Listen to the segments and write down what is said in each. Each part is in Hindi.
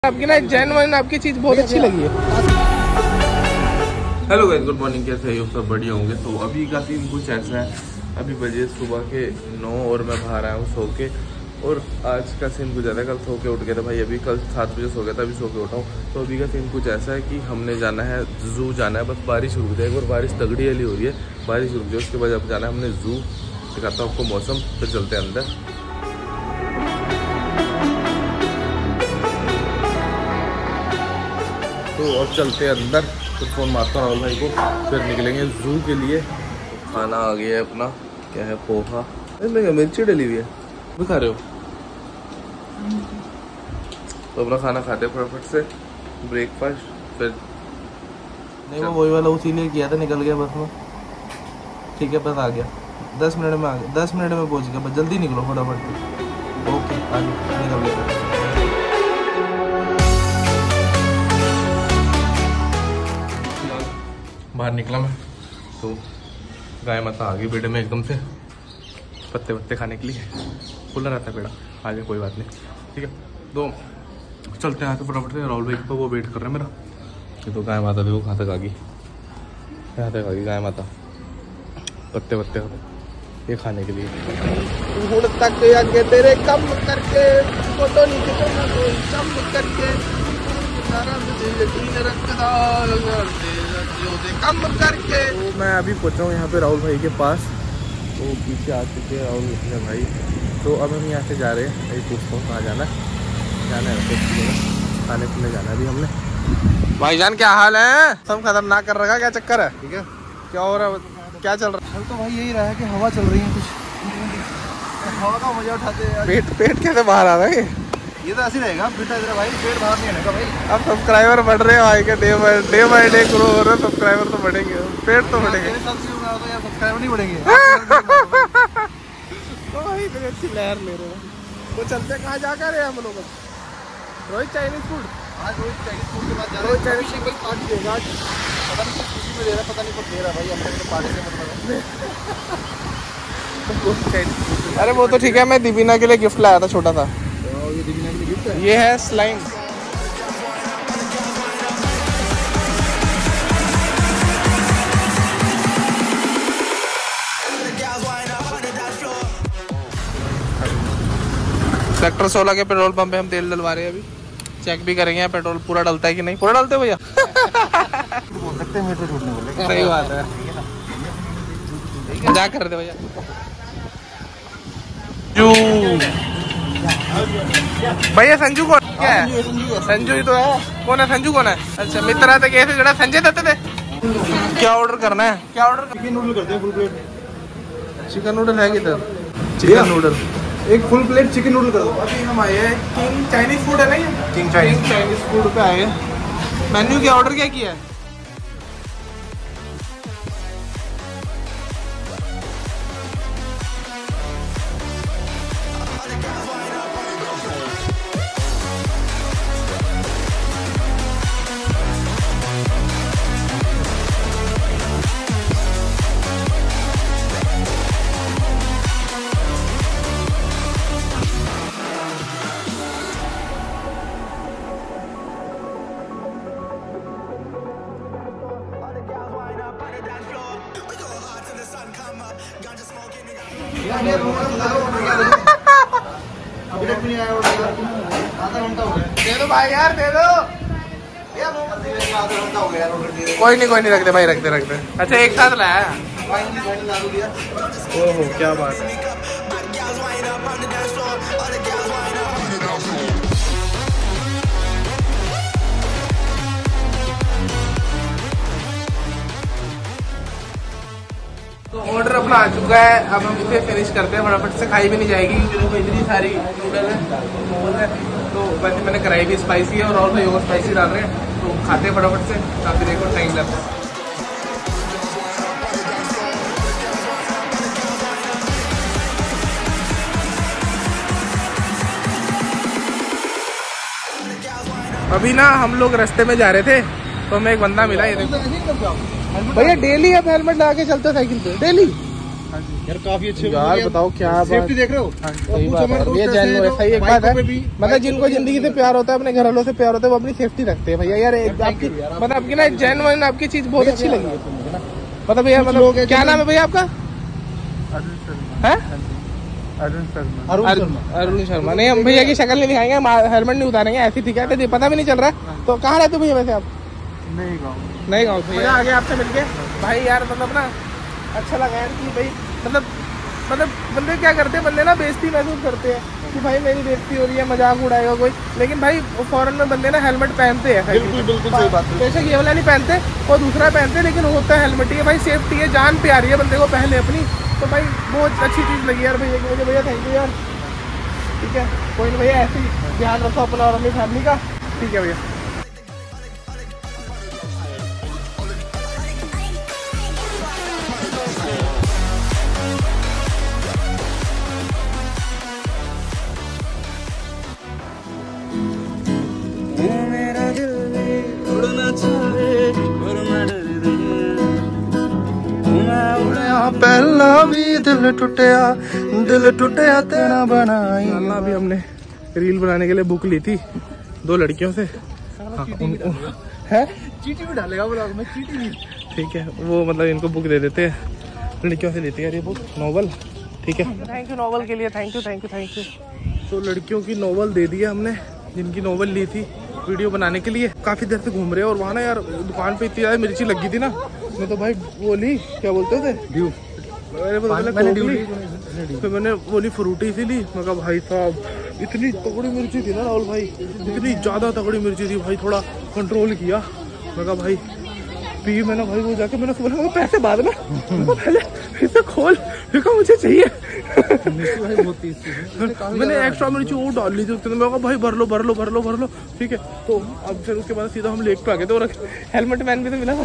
आपकी ना जेन्युइन आपकी चीज बहुत अच्छी लगी है। Hello guys, good morning. कैसे हो सब? बढ़िया होंगे। तो अभी का सीन कुछ ऐसा है, अभी बजे सुबह के 9 और मैं बाहर आया हूँ सो के। और आज का सीन कुछ ज़्यादा है, कल सो के उठ गया था भाई, अभी कल 7 बजे सो गया था, अभी सो के उठा हूँ। तो अभी का सीन कुछ ऐसा है कि हमने जाना है जू जाना है, बस बारिश रुक जाएगी और बारिश तगड़ी वाली हो रही है, बारिश रुक जाए उसके बाद अब जाना है हमने जू। दिखाता हूँ आपको मौसम, फिर चलते हैं अंदर। तो अब चलते हैं अंदर, फिर फ़ोन मारता हूँ राहुल भाई को, फिर निकलेंगे जू के लिए। खाना आ गया है अपना, क्या है, पोहा, इसमें मिर्ची डली हुई है, भी खा रहे हो? तो अपना खाना खाते हैं फटाफट से, ब्रेकफास्ट। फिर नहीं, वो वही वाला उसी लिए किया था, निकल गया बस में। ठीक है, बस आ गया, 10 मिनट में आ गया, 10 मिनट में पहुंच गया, बस जल्दी निकलो फटाफट। ओके, आ गया, निकल गया। बाहर निकला मैं तो गाय माता आ गई पेड़ में एकदम से, पत्ते वत्ते खाने के लिए। खुला रहता है पेड़ा, आ जाए कोई बात नहीं, ठीक है। तो चलते हैं, आते फटाफट से। राहुल भाई को वो वेट कर रहे हैं मेरा। ये तो गाय माता देखो कहाँ तक आ गई, यहाँ तक आ गई गाय माता, पत्ते वत्ते ये खाने के लिए। तक आगे तेरे कम करके फोटो नहीं खिंचाना, कोई कम करके कम करके। तो मैं अभी पहुंचा हूँ यहाँ पे राहुल भाई के पास, तो पीछे आ चुके हैं राहुल अपने भाई। तो अब हम यहाँ से जा रहे हैं, यही पूछता हूँ कहाँ जाना है। जाना है तो खाने पीने जाना है अभी हमने। भाईजान क्या हाल है? सब खतरनाक कर रखा, क्या चक्कर है? ठीक है, क्या हो रहा है, क्या चल रहा है? तो भाई यही रहा है कि हवा चल रही है, कुछ हवा का मजा उठाते हैं। पेट कैसे बाहर आ रहा है? ये तो ऐसे रहेगा बेटा, इधर भाई पेट बाहर नहीं आने का भाई। अब सब्सक्राइबर बढ़ रहे हैं भाई के, डे बाय डे ग्रो हो रहे हैं सब्सक्राइबर, तो बढ़ेंगे, पेट तो बढ़ेंगे। सब्सक्राइबर नहीं बढ़ेंगे। तो भाई इतनी अच्छी लहर ले रहे हैं। वो चलते कहाँ जा कर रहे हैं हम लोग? रोहित चाइनीज फूड, आज रोहित चाइनीज फूड के बाद जा रहे हैं। चाइनीज भाई पार्टी देगा आज, पता नहीं किसी में दे रहा, पता नहीं कब दे रहा भाई, हमने तो पार्टी से मतलब है। अरे वो तो ठीक है, मैं दीपिना के लिए गिफ्ट लाया था छोटा सा। ये दीपिना के लिए गिफ्ट है, ये है स्लाइम। सेक्टर 16 के पेट्रोल पंप पे हम तेल डलवा रहे हैं अभी, चेक भी करेंगे पेट्रोल पूरा डलता है कि नहीं। पूरा डलते भैया? बोल सकते हैं मीटर छूटने बोले। सही बात है, क्या कर रहे भैया? भैया संजू कौन? क्या है संजू? ही तो है। कौन है संजू? कौन है? अच्छा, मित्र थे कैसे जड़ा संजय दत्त थे। क्या ऑर्डर करना है? क्या ऑर्डर? चिकन नूडल करते हैं फुल प्लेट। चिकन नूडल है किधर? चिकन नूडल एक फुल प्लेट चिकन नूडल कर दो। अभी हम आए हैं किंग चाइनीज फूड है ना, ये किंग चाइनीज फूड पे आए हैं। मेन्यू क्या ऑर्डर क्या किया है? अभी तक नहीं आया ऑर्डर, आधा घंटा हो गया। दे दो भाई यार, दे दो। आधा घंटा हो गया ऑर्डर दिए। कोई नहीं रख दे भाई, रख दे। अच्छा, एक साथ लाया? ओहो, क्या बात है। तो ऑर्डर अपना आ चुका है, अब हम इसे फिनिश करते हैं फटाफट से। खाई भी नहीं जाएगी क्योंकि देखो इतनी सारी नूडल है, मोमोज है। तो वैसे मैंने कराई भी स्पाइसी है और राहुल भाई और स्पाइसी डाल रहे हैं, तो खाते हैं फटाफट से, काफ़ी देखो टाइम लगता है। अभी ना हम लोग रास्ते में जा रहे थे, तो हमें एक बंदा मिला, ये देखो भैया, डेली आप हेलमेट लगा के चलते हो साइकिल पे? डेली यार काफी अच्छे यार बताओ क्या बात, सेफ्टी देख रहे हो? सही बात है, ये जेन्युइन है, सही एक बात है। मतलब जिनको जिंदगी से प्यार होता है, अपने घर वालों से प्यार होता है, वो अपनी सेफ्टी रखते हैं भैया। यार आपकी मतलब आपकी ना जेन्युइन आपकी चीज बहुत अच्छी लगी है। मतलब भैया मतलब क्या नाम है भैया आपका? अरुण शर्मा। नहीं हम भैया की शक्ल नहीं दिखाएंगे, हेलमेट नहीं उतारेंगे, ऐसी ठीक है, पता भी नहीं चल रहा है। तो कहाँ रहते भैया वैसे आप? नहीं गाँव भैया। आगे आपसे मिलके भाई यार मतलब ना अच्छा लगा यार कि भाई मतलब बंदे क्या करते हैं, बंदे ना बेइज्जती महसूस करते हैं कि भाई मेरी बेइज्जती हो रही है, मजाक उड़ाएगा कोई। लेकिन भाई फॉरेन में बंदे ना हेलमेट पहनते हैं। बिल्कुल सही बात है। बेशक ये वाला नहीं पहनते, वो दूसरा पहनते हैं, लेकिन होता है हेलमेट। ये भाई सेफ्टी है, जान प्यारी है बंदे को, पहले अपनी। तो भाई बहुत अच्छी चीज़ लगी यार भैया की मुझे। भैया थैंक यू यार। ठीक है कोई नहीं भैया, ऐसे ही ध्यान रखो अपना और अपनी फैमिली का। ठीक है भैया। पहला भी दिल टूटिया तेरा बनाई। अभी हमने रील बनाने के लिए बुक ली थी 2 लड़कियों से। है चीटी भी डालेगा ब्लॉग में, चीटी भी। ठीक है वो मतलब इनको बुक दे देते हैं, लड़कियों से लेते हैं यार ये बुक नॉवल। ठीक है थैंक यू नॉवल के लिए, थैंक यू। तो लड़कियों की नॉवल दे दिया हमने, जिनकी नॉवल ली थी वीडियो बनाने के लिए। काफी देर से घूम रहे हैं और वहाँ ना यार दुकान पे इतनी ज्यादा मिर्ची लगी थी ना, मैं तो भाई वो ली, क्या बोलते थे ड्यू, फिर मैंने वो ली फ्रूटी सी ली। मैं कहा भाई साहब इतनी तगड़ी मिर्ची थी ना राहुल भाई, इतनी ज्यादा तगड़ी मिर्ची थी भाई, थोड़ा कंट्रोल किया। मैं कहा भाई पी मैंने भाई, वो जाके मैंने बोला पैसे बाद में, पहले इसे खोल, मुझे चाहिए। मैंने एक्स्ट्रा मिर्ची वो डाल ली थी उसके अंदर। मैं कहा भाई भर लो। ठीक है तो अब फिर उसके बाद सीधा हम लेक पे आ गए थे और हेलमेट मैन भी तो मिला था।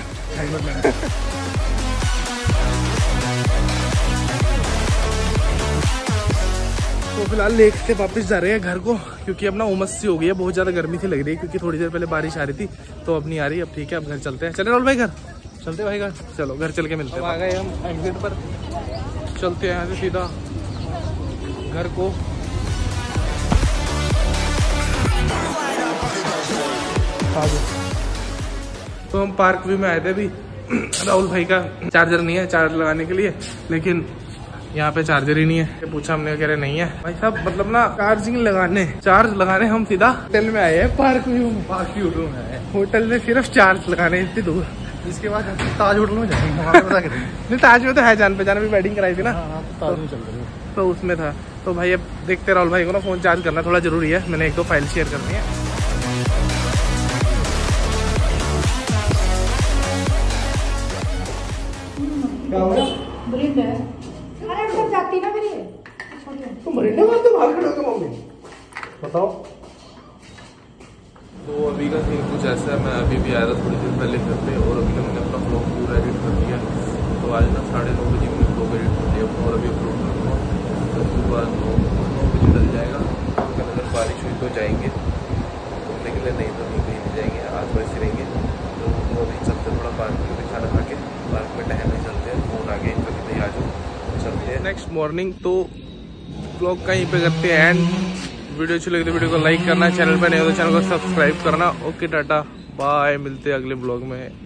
तो फिलहाल लेक से वापस जा रहे हैं घर को, क्योंकि अब ना उमस सी हो गई है, बहुत ज्यादा गर्मी सी लग रही है, क्योंकि थोड़ी देर पहले बारिश आ रही थी तो अब नहीं आ रही। अब ठीक है अब घर चलते हैं। चले राहुल भाई घर चलते भाई घर, चलो घर चल के मिलते हैं। आ गए हम एग्जिट पर, चलते हैं यहाँ से सीधा घर को। तो हम पार्क व्यू में आए थे अभी। राहुल भाई का चार्जर नहीं है चार्ज लगाने के लिए, लेकिन यहाँ पे चार्जर ही नहीं है। पूछा हमने, कह रहे नहीं है भाई साहब। मतलब ना चार्ज लगाने हम सीधा होटल में आए हैं, पार्क व्यू में। होटल में सिर्फ चार्ज लगाने इतनी दूर। इसके बाद ताज होटल में जाएंगे, वहाँ पे नहीं ताज में तो है जान पहचान, भी वेडिंग कराई थी ना, ताज में चल रही है तो उसमें था। तो भाई अब देखते राहुल भाई को ना फोन चार्ज करना थोड़ा जरूरी है, मैंने 1-2 फाइल शेयर करनी है। बताओ। तो अभी का सीन कुछ ऐसा है, मैं अभी भी आया था थोड़ी देर पहले घर पे, और अभी मैंने अपना ब्लॉग पूरा एडिट कर दिया। तो आज ना 9:30 बजे मैंने ब्लॉग एडिट कर दिया और अभी अपलोड करूँगा। तो सुबह 9 बजे चल जाएगा। अगर बारिश हुई तो जाएंगे घूमने के लिए, नहीं तो नहीं कहीं नहीं जाएंगे, आज वैसे रहेंगे। तो अभी चलते थोड़ा पार्क में भी खाना खा के पार्क में टहलने चलते हैं। फोन आ गए कभी नहीं, आ जाओ चलते हैं। नेक्स्ट मॉर्निंग तो ब्लॉग कहीं पे करते हैं एंड। वीडियो अच्छी लगी तो वीडियो को लाइक करना, चैनल पर नहीं हो तो चैनल को सब्सक्राइब करना। ओके टाटा बाय, मिलते हैं अगले ब्लॉग में।